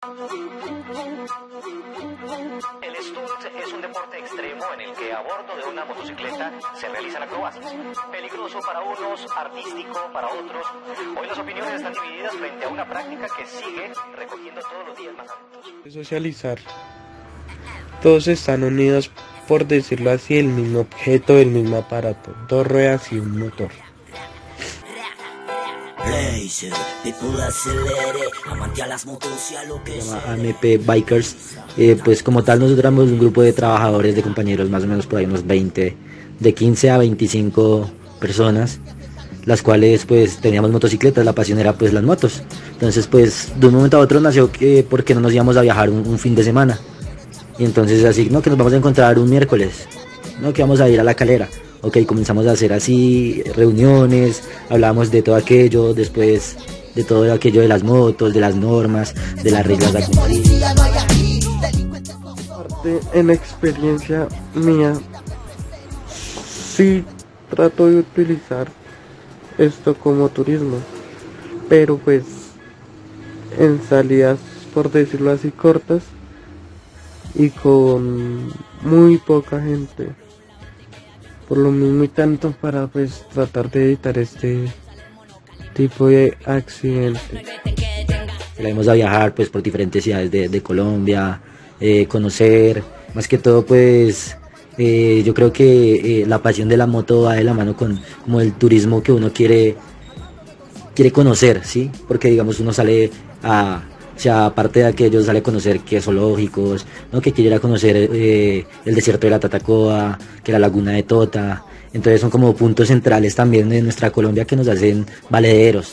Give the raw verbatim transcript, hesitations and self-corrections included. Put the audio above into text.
El stunt es un deporte extremo en el que a bordo de una motocicleta se realizan acrobacias. Peligroso para unos, artístico para otros. Hoy las opiniones están divididas frente a una práctica que sigue recogiendo todos los días más adeptos. Socializar. Todos están unidos, por decirlo así, el mismo objeto, el mismo aparato, dos ruedas y un motor. Se llama A M P Bikers. Eh, pues como tal nosotros éramos un grupo de trabajadores, de compañeros, más o menos por ahí unos veinte, de quince a veinticinco personas, las cuales pues teníamos motocicletas, la pasión era pues las motos. Entonces pues de un momento a otro nació que porque no nos íbamos a viajar un, un fin de semana. Y entonces así, no, que nos vamos a encontrar un miércoles, no, que vamos a ir a La Calera. Ok, comenzamos a hacer así reuniones, hablábamos de todo aquello, después de todo aquello de las motos, de las normas, de las reglas de cumplir. En experiencia mía, sí trato de utilizar esto como turismo, pero pues en salidas, por decirlo así, cortas y con muy poca gente. Por lo mismo y tanto para pues tratar de evitar este tipo de accidentes. Queremos a viajar pues por diferentes ciudades de, de Colombia, eh, conocer, más que todo pues eh, yo creo que eh, la pasión de la moto va de la mano con como el turismo que uno quiere, quiere conocer, ¿sí? Porque digamos uno sale a... O sea, aparte de aquello, sale a conocer que zoológicos, ¿no? Que quiere ir a conocer eh, el desierto de la Tatacoa, que la laguna de Tota. Entonces son como puntos centrales también de nuestra Colombia que nos hacen valederos.